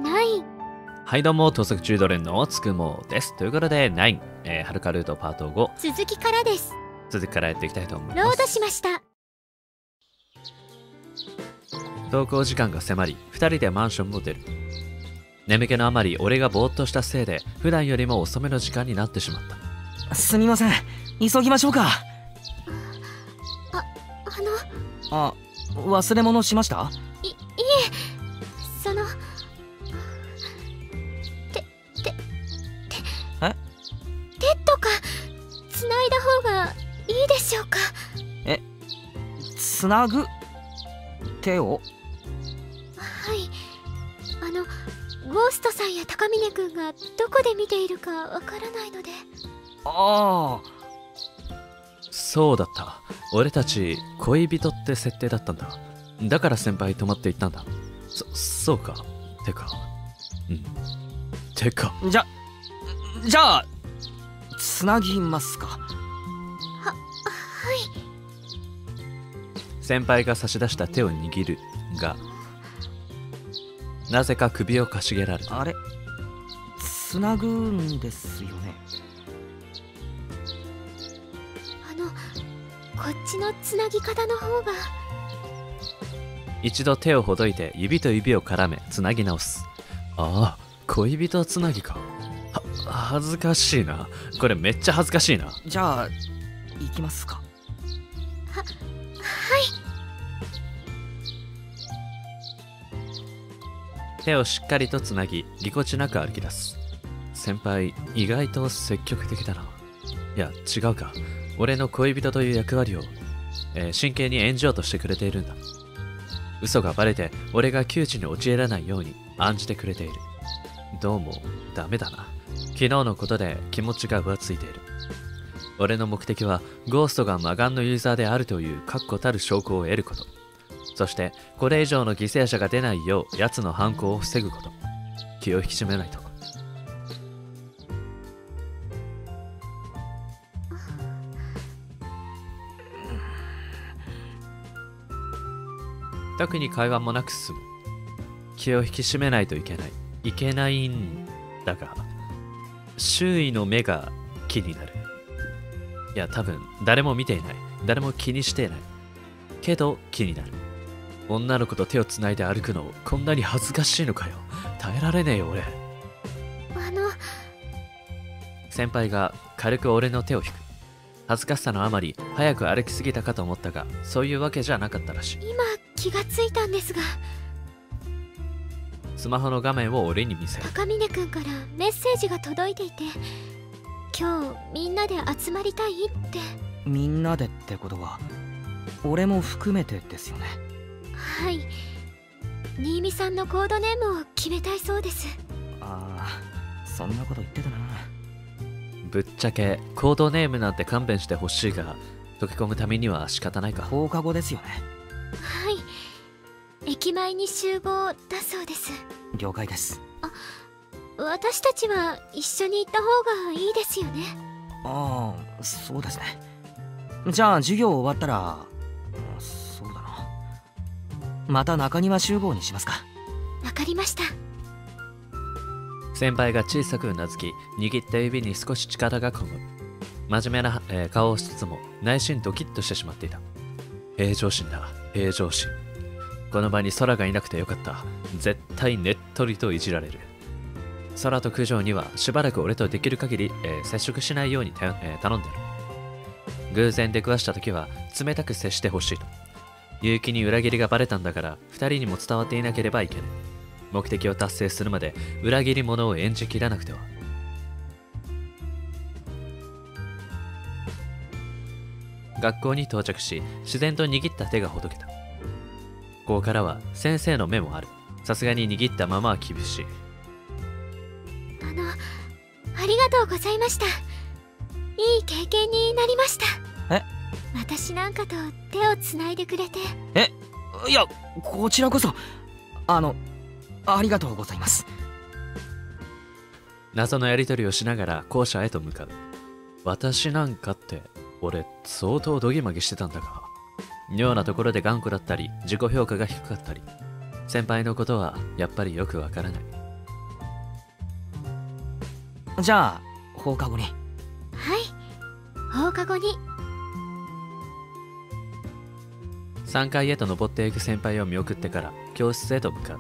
9。 はいどうも、盗作中ドレンのつくもです。ということで、9、はるかルートパート5、 続きからです。 続きからやっていきたいと思いロードます。 しました。 登校時間が迫り、2人でマンションを出る。眠気のあまり、俺がぼーっとしたせいで、普段よりも遅めの時間になってしまった。 すみません、急ぎましょうか。忘れ物しました？ いえ、その手とかつないだ方がいいでしょうか？ つなぐ手を？ はい、ゴーストさんや高峰くんがどこで見ているかわからないので。 ああ、 そうだった。俺たち、恋人って設定だったんだ。だから先輩泊まって行ったんだ。そうか。てか。 じゃあつなぎますか。 はい。 先輩が差し出した手を握るが、なぜか首をかしげられた。 あれ、つなぐんですよね？ こっちのつなぎ方の方が。 一度手をほどいて指と指を絡めつなぎ直す。ああ、恋人つなぎか。恥ずかしいな。これめっちゃ恥ずかしいな。 じゃあ行きますか。 はい。 手をしっかりとつなぎ、ぎこちなく歩き出す。先輩、意外と積極的だな。いや、違うか。俺の恋人という役割を、真剣に演じようとしてくれているんだ。嘘がバレて、俺が窮地に陥らないように案じてくれている。どうも、ダメだな。昨日のことで気持ちが浮ついている。俺の目的は、ゴーストが魔眼のユーザーであるという確固たる証拠を得ること。そして、これ以上の犠牲者が出ないよう、奴の犯行を防ぐこと。気を引き締めないと。特に会話もなく進む。気を引き締めないといけないんだが、周囲の目が気になる。いや、多分誰も見ていない。誰も気にしていない。けど気になる。女の子と手をつないで歩くのこんなに恥ずかしいのかよ。耐えられねえよ俺。先輩が軽く俺の手を引く。恥ずかしさのあまり早く歩きすぎたかと思ったが、そういうわけじゃなかったらしい。 今気がついたんですが、 スマホの画面を俺に見せる。 高峰くんからメッセージが届いていて、今日みんなで集まりたいって。 みんなでってことは俺も含めてですよね？ はい、新見さんのコードネームを決めたいそうです。 ああ、そんなこと言ってたな。 ぶっちゃけコードネームなんて勘弁してほしいが、溶け込むためには仕方ないか。 放課後ですよね？ はい、駅前に集合だそうです。 了解です。 私たちは一緒に行った方がいいですよね？ ああ、そうですね。じゃあ授業終わったら、そうだな、また中庭集合にしますか。 わかりました。 先輩が小さくうなずき、握った指に少し力がこむ。真面目な、顔をしつつも内心ドキッとしてしまっていた。平常心だ、平常心。この場に空がいなくてよかった。絶対ねっとりといじられる。空と九条にはしばらく俺とできる限り、接触しないように頼んでる。偶然出くわした時は冷たく接してほしいと。結城に裏切りがバレたんだから、二人にも伝わっていなければいけない。目的を達成するまで裏切り者を演じきらなくては。学校に到着し、自然と握った手がほどけた。ここからは先生の目もある。さすがに握ったままは厳しい。 ありがとうございました。いい経験になりました。私なんかと手をつないでくれて。 いや、こちらこそありがとうございます。 謎のやり取りをしながら校舎へと向かう。私なんかって俺相当ドギマギしてたんだが、妙なところで頑固だったり自己評価が低かったり、先輩のことはやっぱりよくわからない。 じゃあ放課後に。 はい、放課後に。 3階へと登っていく先輩を見送ってから教室へと向かう。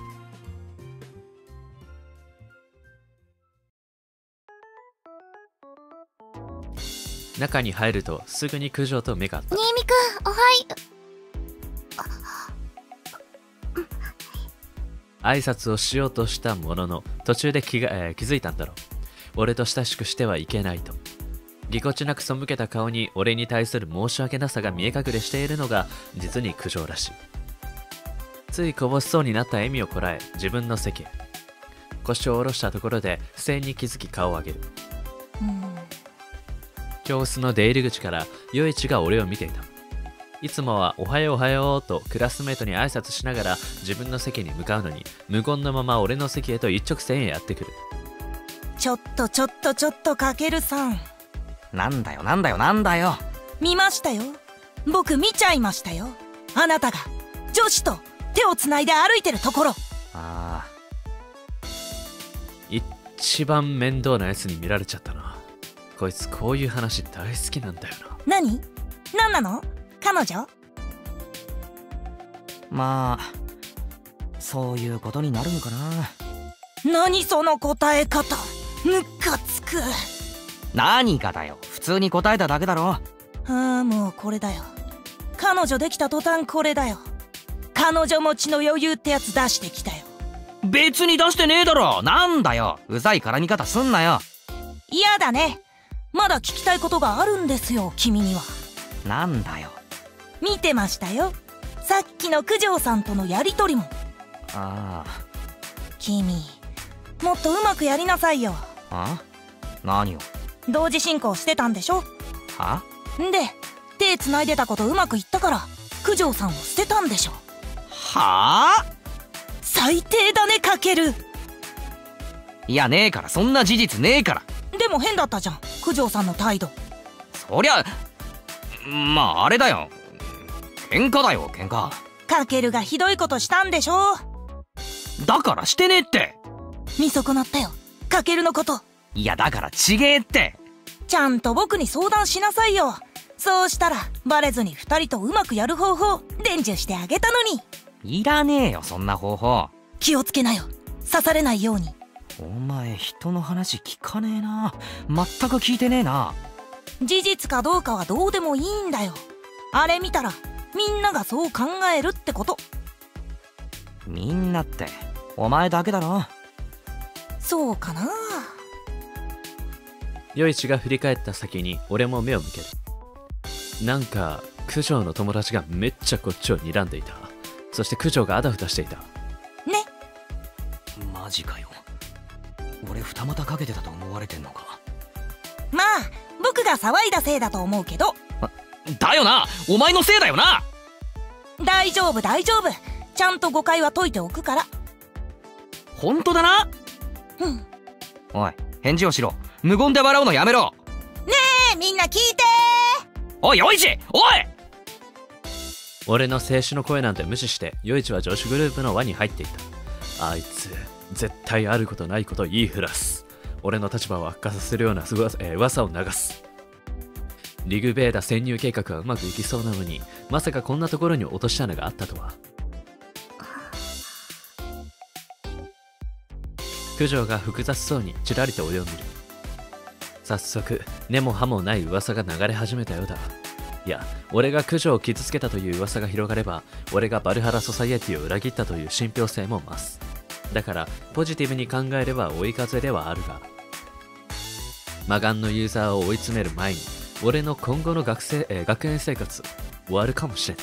中に入るとすぐに九条と目が合った。 新見くん、おは挨拶をしようとしたものの途中で気づいたんだろう。俺と親しくしてはいけないと。ぎこちなく背けた顔に俺に対する申し訳なさが見え隠れしているのが実に九条らしい。ついこぼしそうになった笑みをこらえ自分の席へ。腰を下ろしたところで不正に気づき顔を上げる。教室の出入り口から余一が俺を見ていた。いつもはおはようおはようとクラスメートに挨拶しながら自分の席に向かうのに、無言のまま俺の席へと一直線へやってくる。 ちょっとかけるさん。 なんだよ。 見ましたよ。僕見ちゃいましたよ。あなたが女子と手をつないで歩いてるところ。 ああ、 一番面倒なやつに見られちゃったな。こいつこういう話大好きなんだよな。 何なの彼女？ まあそういうことになるのかな。 何その答え方、ムカつく。 何かだよ、普通に答えただけだろ。 もうこれだよ。彼女できた途端これだよ。彼女持ちの余裕ってやつ出してきたよ。 別に出してねえだろ。なんだよ、うざい絡み方すんなよ。 嫌だね。まだ聞きたいことがあるんですよ、君には。 なんだよ。 見てましたよ、さっきの九条さんとのやりとりも。 ああ、 君もっとうまくやりなさいよ。 何を？ 同時進行してたんでしょ。んで手繋いでたことうまくいったから九条さんを捨てたんでしょ。最低だね、かける。 いや、ねえから、そんな事実ねえから。 でも変だったじゃん、九条さんの態度。 そりゃまああれだよ、喧嘩だよ、喧嘩。 かけるがひどいことしたんでしょ。 だからしてねえって。 見損なったよ、かけるのこと。 いやだからちげえって。 ちゃんと僕に相談しなさいよ。そうしたらバレずに2人とうまくやる方法伝授してあげたのに。 いらねえよ、そんな方法。 気をつけなよ、刺されないように。 お前人の話聞かねえな。全く聞いてねえな。 事実かどうかはどうでもいいんだよ。あれ見たらみんながそう考えるってこと。 みんなってお前だけだろ。 そうかな。 余一が振り返った先に俺も目を向ける。なんか九条の友達がめっちゃこっちを睨んでいた。そして九条があだふたしていた。 ね。 マジかよ。俺二股かけてたと思われてんのか。 まあ僕が騒いだせいだと思うけど。 だよな、お前のせいだよな。 大丈夫、ちゃんと誤解は解いておくから。 本当だな。おい、返事をしろ。無言で笑うのやめろ。 ねえ、みんな聞いてー。おい余一、おい。 俺の静止の声なんて無視して余一は女子グループの輪に入っていた。あいつ絶対あることないこと言いふらす。俺の立場を悪化させるような噂を流す。リグベーダ潜入計画はうまくいきそうなのに、まさかこんなところに落とし穴があったとは。九条が複雑そうにちらりと俺を見る。早速根も葉もない噂が流れ始めたようだ。いや、俺が九条を傷つけたという噂が広がれば、俺がバルハラソサイエティを裏切ったという信憑性も増す。だからポジティブに考えれば追い風ではあるが、魔眼のユーザーを追い詰める前に俺の今後の学園生活終わるかもしれない。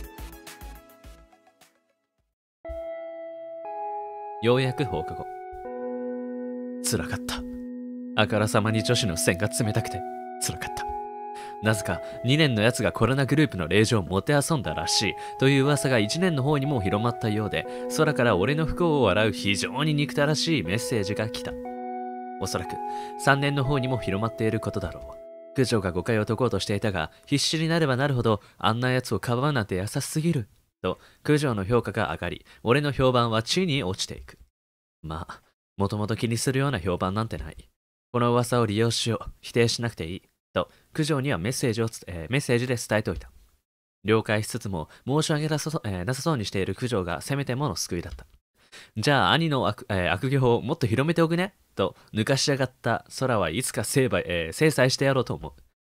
ようやく放課後。辛かった。あからさまに女子の視線が冷たくて辛かった。なぜか2年のやつがコロナグループの令状をもてあそんだらしいという噂が1年の方にも広まったようで、空から俺の不幸を笑う非常に憎たらしいメッセージが来た。おそらく3年の方にも広まっていることだろう。九条が誤解を解こうとしていたが、必死になればなるほどあんなやつをかばうなんて優しすぎると九条の評価が上がり、俺の評判は地に落ちていく。まあもともと気にするような評判なんてない。 この噂を利用しよう。否定しなくていい。と、九条にはメッセージで伝えておいた。了解しつつも、申し訳なさそうにしている九条がせめてもの救いだった。じゃあ、兄の悪行をもっと広めておくねと、抜かしやがった空はいつか制裁してやろうと思う。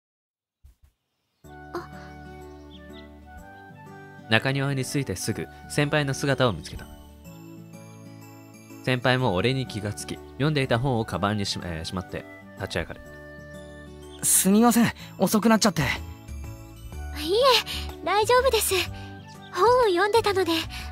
中庭に着いてすぐ、先輩の姿を見つけた。先輩も俺に気がつき、読んでいた本をカバンにしまって立ち上がる。 すみません、遅くなっちゃって。いいえ、大丈夫です。本を読んでたので。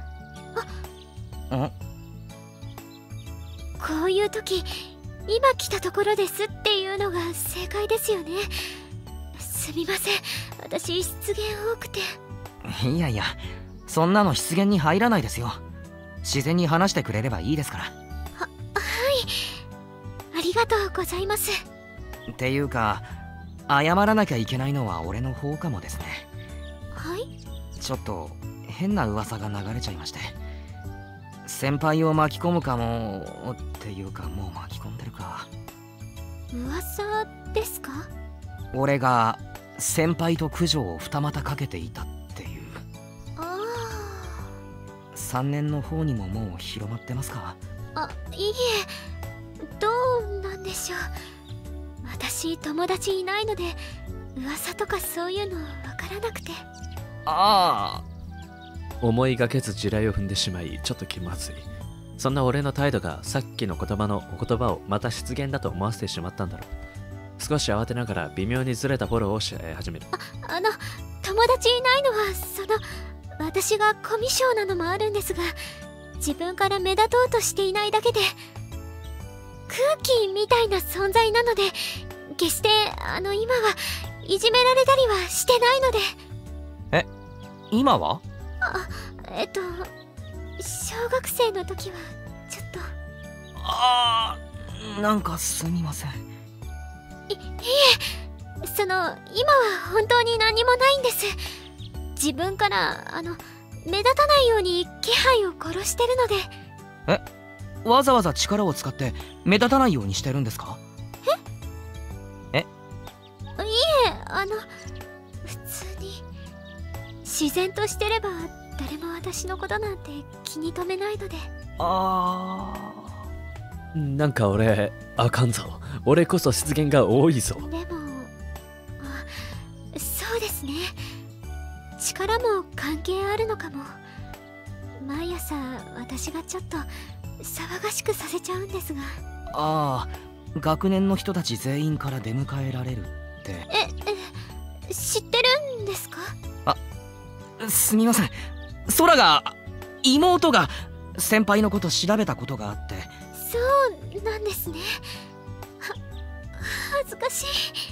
こういう時、今来たところですっていうのが正解ですよね。すみません、私失言多くて。 いやいや、そんなの失言に入らないですよ。自然に話してくれればいいですから。 はい、ありがとうございます。 っていうか、謝らなきゃいけないのは俺の方かもですね。 はい？ ちょっと変な噂が流れちゃいまして、先輩を巻き込むかもっていうか、もう巻き込んでるか。 噂ですか？ 俺が先輩と九条を二股かけていたっていう。3年の方にももう広まってますか？ いいえ、どうなんでしょう。私友達いないので噂とかそういうのわからなくて。 思いがけず地雷を踏んでしまい、ちょっと気まずい。そんな俺の態度がさっきのお言葉をまた失言だと思わせてしまったんだろう。少し慌てながら微妙にずれたフォローを始める。 友達いないのは私がコミュ障なのもあるんですが、自分から目立とうとしていないだけで、空気みたいな存在なので、決して今はいじめられたりはしてないので。 今は？ 小学生の時はちょっと。なんかすみません。 いえ、今は本当に何もないんです。自分から目立たないように気配を殺してるので。 わざわざ力を使って目立たないようにしてるんですか？ いえ、普通に自然としてれば誰も私のことなんて気に留めないので。 なんか俺あかんぞ。俺こそ失言が多いぞ。 でもそうですね、力も関係あるのかも。毎朝私がちょっと騒がしくさせちゃうんですが。 学年の人たち全員から出迎えられるって。 知ってるんですか？ すみません、妹が先輩のこと調べたことがあって。 そうなんですね。恥ずかしい。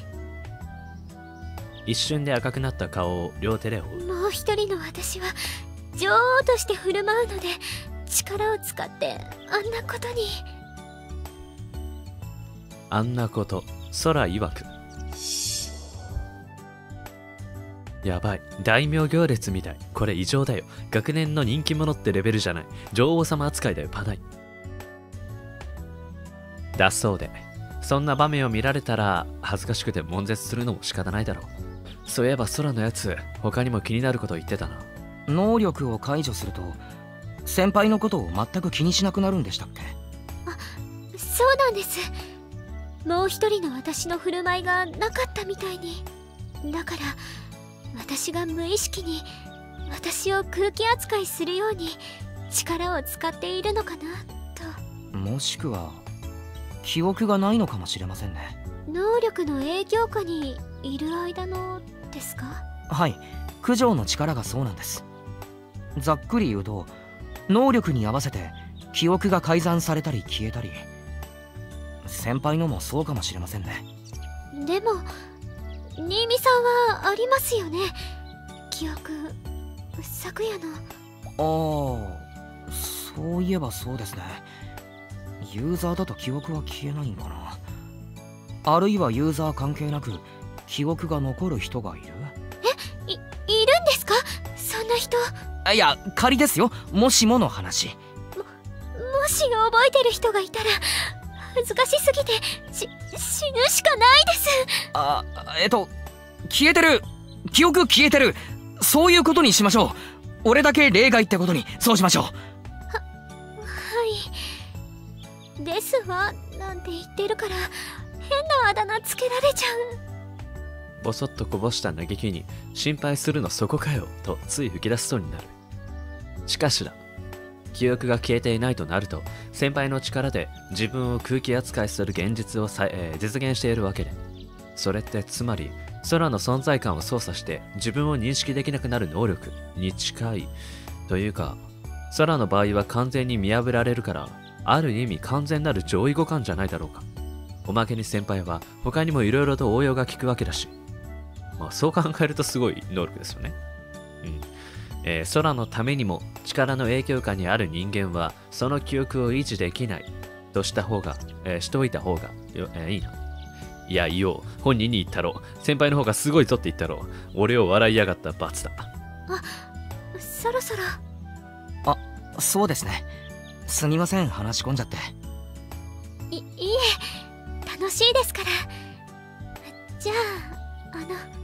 一瞬で赤くなった顔を両手で覆う。 もう一人の私は女王として振る舞うので、力を使ってあんなことに。 あんなこと、空曰く。やばい、大名行列みたい。これ異常だよ。学年の人気者ってレベルじゃない。女王様扱いだよ、パナイ。だそうで、そんな場面を見られたら恥ずかしくて悶絶するのも仕方ないだろう。そういえば空のやつ、他にも気になること言ってたな。 能力を解除すると先輩のことを全く気にしなくなるんでしたっけ？ そうなんです。もう一人の私の振る舞いがなかったみたいに。だから私が無意識に私を空気扱いするように力を使っているのかなと。 もしくは記憶がないのかもしれませんね。 能力の影響下にいる間のですか？ はい、九条の力がそうなんです。ざっくり言うと、能力に合わせて記憶が改ざんされたり消えたり。先輩のもそうかもしれませんね。 でも新見さんはありますよね、記憶。昨夜の。 そういえばそうですね。ユーザーだと記憶は消えないんかな。あるいはユーザー関係なく記憶が残る人がいる？ いるんですか、そんな人？ いや、仮ですよ。もしもの話。 もし覚えてる人がいたら難しすぎて死ぬしかないです。 消えてる、記憶消えてる、そういうことにしましょう。俺だけ例外ってことにそうしましょう。 はいですわなんて言ってるから変なあだ名つけられちゃう。 ぼそっとこぼした嘆きに心配するのそこかよとつい吹き出しそうになる。しかしだ、記憶が消えていないとなると先輩の力で自分を空気扱いする現実を実現しているわけで、それってつまり空の存在感を操作して自分を認識できなくなる能力に近いというか、空の場合は完全に見破られるからある意味完全なる上位互換じゃないだろうか。おまけに先輩は他にも色々と応用が効くわけだし、まあそう考えるとすごい能力ですよね。空のためにも力の影響下にある人間はその記憶を維持できないとした方が、しておいた方がいいな。いや、いいよ。本人に言ったろ。先輩の方がすごいぞって言ったろ。俺を笑いやがった罰だ。 そろそろ。 そうですね。すみません、話し込んじゃって。 いいえ、楽しいですから。じゃあ、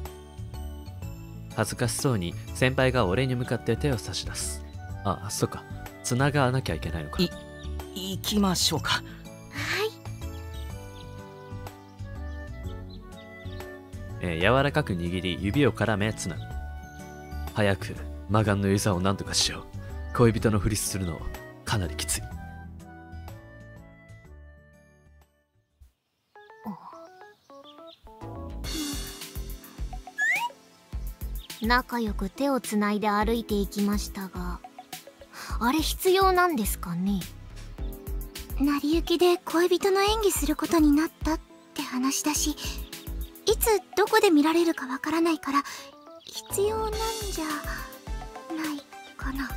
恥ずかしそうに先輩が俺に向かって手を差し出す。そっか。繋がなきゃいけないのか。 行きましょうか。 はい。 柔らかく握り指を絡めつなぐ。早く魔眼の餌を何とかしよう。恋人のふりするのかなりきつい。 仲良く手をつないで歩いていきましたが、あれ必要なんですかね。成り行きで恋人の演技することになったって話だし、いつどこで見られるかわからないから必要なんじゃないかな。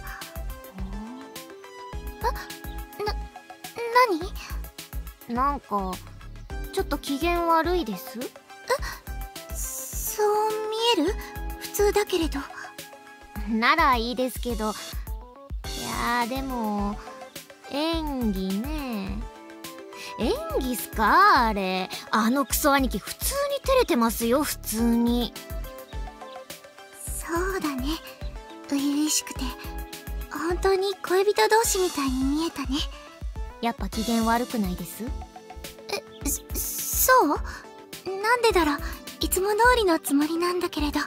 何？なんかちょっと機嫌悪いです？そう見える？普通だけれど。ならいいですけど。いやでも演技ね。演技っすかあれ。あのクソ兄貴普通に照れてますよ。普通に。そうだね、初々しくて本当に恋人同士みたいに見えたね。やっぱ機嫌悪くないです？そう？なんでだろう。いつも通りのつもりなんだけれど。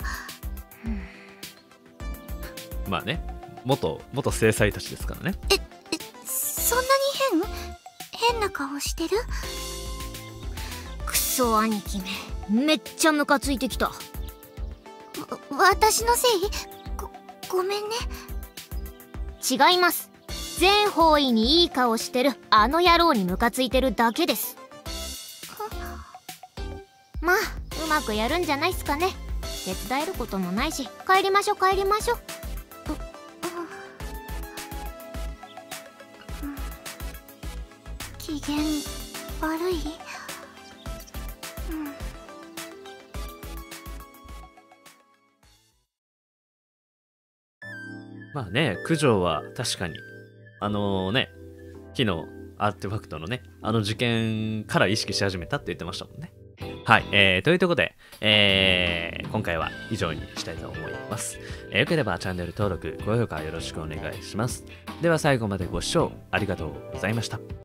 まあね、元正妻たちですからね。 そんなに変な顔してる？クソ兄貴めっちゃムカついてきた。私のせい？ごめんね。違います。全方位にいい顔してるあの野郎にムカついてるだけです。まあうまくやるんじゃないっすかね。手伝えることもないし、帰りましょう。機嫌悪い？ まあね、九条は確かに昨日アーティファクトのね、あの事件から意識し始めたって言ってましたもんね。はい、というところで、今回は以上にしたいと思います。よければチャンネル登録、高評価よろしくお願いします。では最後までご視聴ありがとうございました。